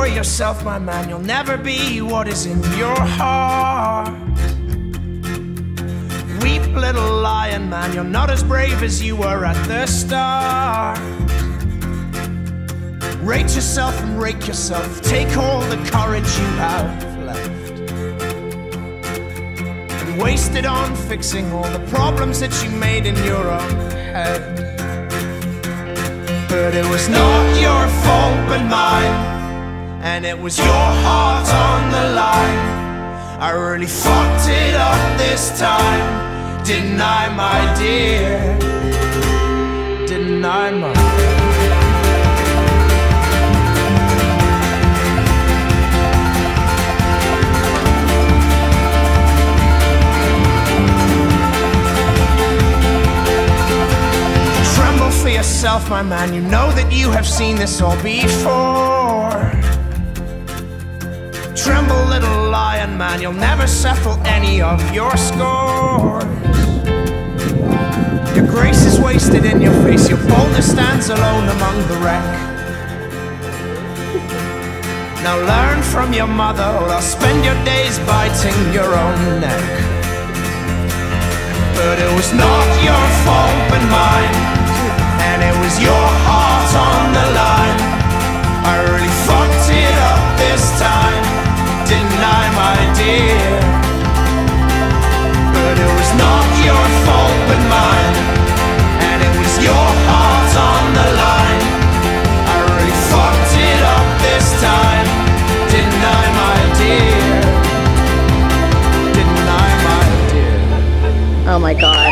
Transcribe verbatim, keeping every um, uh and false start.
for yourself, my man. You'll never be what is in your heart. Weep, little lion man, you're not as brave as you were at the start. Rate yourself and rake yourself. Take all the courage you have left and waste it on fixing all the problems that you made in your own head. But it was not your fault but mine, and it was your heart on the line. I really fucked it up this time, didn't I, my dear? Didn't I, my dear? Tremble for yourself, my man. You know that you have seen this all before. Tremble, little lion man, you'll never settle any of your scores. Your grace is wasted in your face, your boldness stands alone among the wreck. Now learn from your mother, or I'll spend your days biting your own neck. But it was not your fault but mine, and it was your heart on the line. I really fucked it up this time, didn't I, my dear? But it was not your fault but mine, and it was your heart on the line. I really fucked it up this time, didn't I, my dear? Didn't I, my dear? Oh my God.